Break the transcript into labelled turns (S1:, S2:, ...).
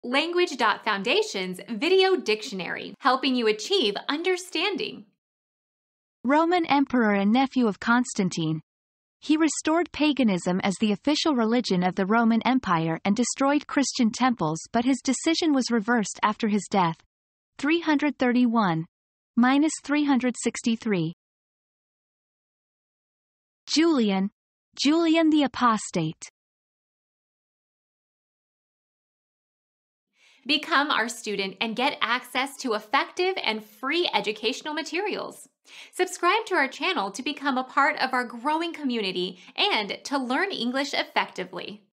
S1: Language.Foundation's Video Dictionary, helping you achieve understanding.
S2: Roman emperor and nephew of Constantine. He restored paganism as the official religion of the Roman Empire and destroyed Christian temples, but his decision was reversed after his death. 331–363. Julian the Apostate.
S1: Become our student and get access to effective and free educational materials. Subscribe to our channel to become a part of our growing community and to learn English effectively.